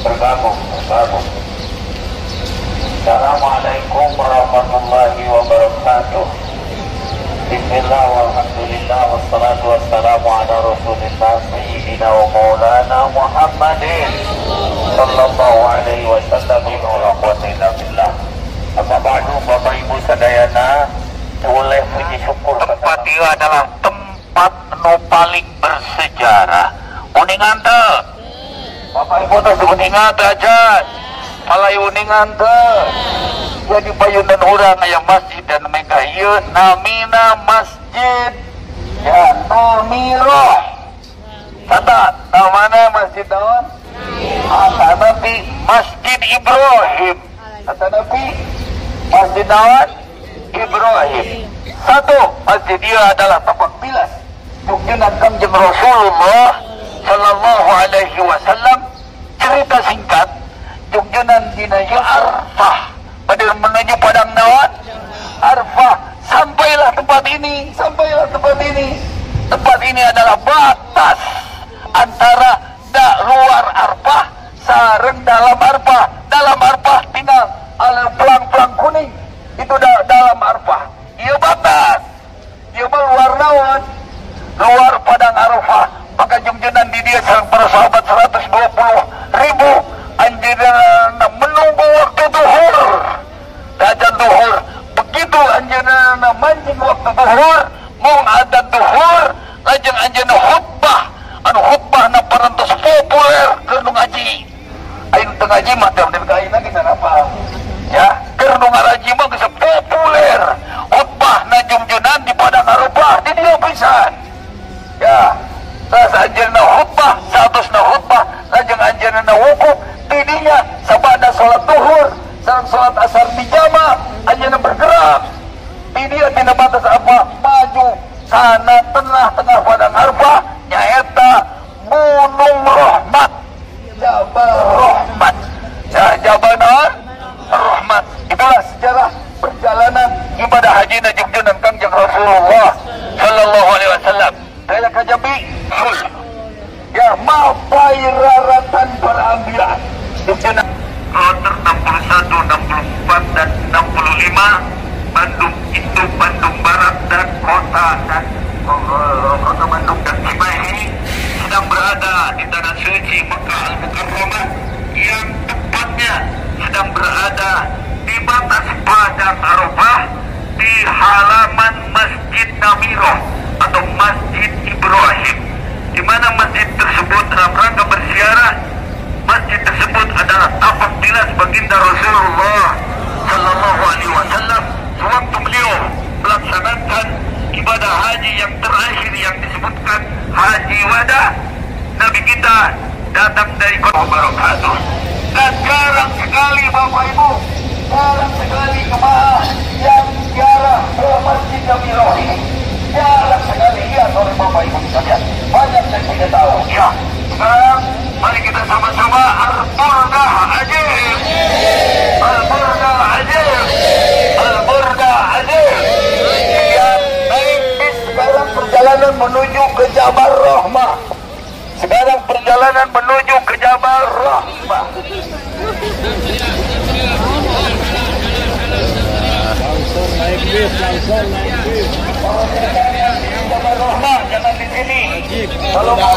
bergabung. Assalamualaikum warahmatullahi wabarakatuh. Bismillah walhamdulillah wassalatu wassalamu ala rasulillah sayyidina wa maulana Muhammadin sallallahu alaihi wasallam wa quwwata billah. Amma ba'du, Bapak Ibu sadayana, boleh puji syukur. Tempat itu adalah tempat nu paling bersejarah. Uningan teu. Bapak Ibu teh uningan teu aja. Malai uningan teu. Jadi payunan urang aya masjid dan mega ieu namina masjid ya Namiro. Kata namana masjid naon? Kata Nabi Masjid Ibrahim. Kata Nabi Masjid naon? Ibrahim. Satu, masjid dia adalah tempat bilas junjungan Kangjeng Rasulullah sallallahu alaihi wasallam. Cerita singkat, junjungan dina Arfah pada menuju padang naon? Arfah. Sampailah tempat ini. Tempat ini adalah batas antara luar Arfah sareng dalam Arfah. Dalam Arfah tinggal pelang-pelang kuning. Itu dalam Arfah. Ieu batas. Ieu luar naon? Luar padang Arfah. Maka junjungan di dia sareng para sahabat 120.000 anjeunna menunggu waktu duhur. Adzan duhur. Begitu anjeunna mancing waktu duhur, mung adzan duhur, lajeng anjeunna khutbah. Anu khutbahna parantos populer keur nu ngaji. Ayeuna teu ngaji mah teh udah kaina geus apa. Ya, keur nu ngaraji mah geus populer. Khutbahna junjunan di padang Arafah di dieu pisan. Ya, tas anjeunna khutbah, satusna khutbah, lajeng anjeunna wukuf di dinya sabada salat duhur, sareng salat asar dijama, anjeunna bergerak. Di dieu tina batas apa? Maju sana tengah-tengah padang Arafah nyaeta Gunung Rahmat. Jabal Rahmat. Ya, Jabal Rahmat. Itulah sejarah perjalanan ibadah haji na junjunan Kangjeng Rasulullah sallallahu alaihi wasallam. Saya kajabi ya mapai raratan para anbiya. Junjunan kloter 61, 64 dan 65 Bandung itu Bandung Barat dan kota Bandung dan Cimahi sedang berada di tanah suci Mekah Al-Mukarramah yang tepatnya sedang berada di batas padang Arafah di halaman Masjid Namiro atau Masjid Ibrahim, di mana masjid tersebut dalam rangka berziarah. Masjid tersebut adalah tapak tilas baginda Rasulullah sallallahu alaihi wasallam sewaktu beliau melaksanakan ibadah haji yang terakhir yang disebutkan haji wada. Nabi kita datang dari kota Barakatuh. Dan jarang sekali Bapak Ibu, jarang sekali jemaah yang ziarah ke Masjid Namiro ini. Jarang sekali lihat oleh Bapak Ibu sekalian. Banyak yang tidak tahu. Ya, sekarang mari kita sama-sama Al-Burdah Ajib. Al-Burdah Ajib. Al-Burdah Ajib. Yang naik bis sekarang perjalanan menuju ke Jabal Rahmah. Sekarang perjalanan menuju ke Jabal Rahmah. Langsung naik bis. Jabal Rahmah jangan di sini. Kalau